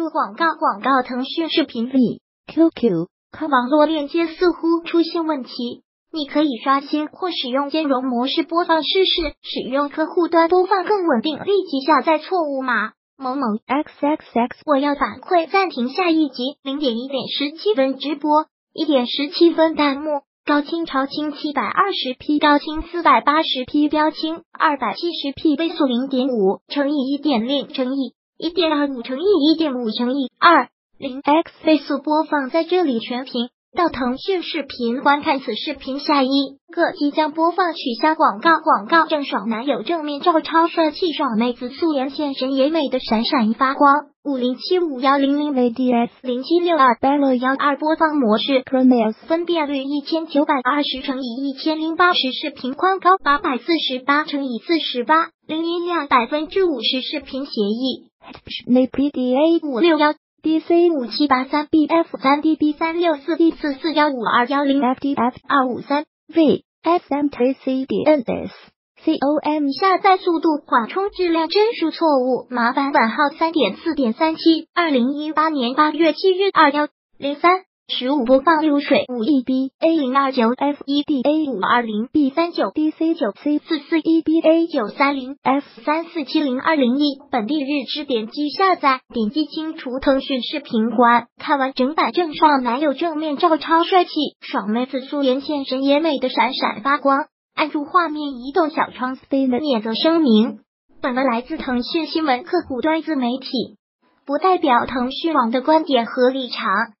入广告。广告腾讯视频里 QQ 看网络链接似乎出现问题，你可以刷新或使用兼容模式播放试试，使用客户端播放更稳定。立即下载错误码某某 XXX， 我要反馈暂停下一集。0.1:17分直播，1:17分弹幕。高清超清 720p， 高清 480p， 标清 270p， 倍速 0.5 乘以 1.0 乘以 1.25 乘以 1.5 乘以 2.0x 倍速播放，在这里全屏。到腾讯视频观看此视频下一个即将播放取消广告。广告郑爽男友正面照超帅气，爽妹子素颜现身也美的闪闪发光。5075100 VDS 0762 Belo 12播放模式 Chromeos 分辨率1920乘以1080，视频宽高848乘以48，零音量50%，视频协议 HDPDA 561。DC 5783 BF3 DB364 D4415210 FDF 253 V SM3C DNS COM 下载速度缓冲质量帧数错误，麻烦版号 3.4.37 2018年8月7日2103 15播放流水 5EB A029 FEDA 520 B39 DC9 C441 BA 930 F3470201 本地日志点击下载，点击清除腾讯视频观看完整版。郑爽男友正面照超帅气，爽妹子素颜现身也美的闪闪发光。按住画面移动小窗 Stay 的免责声明，本文来自腾讯新闻客户端自媒体，不代表腾讯网的观点和立场。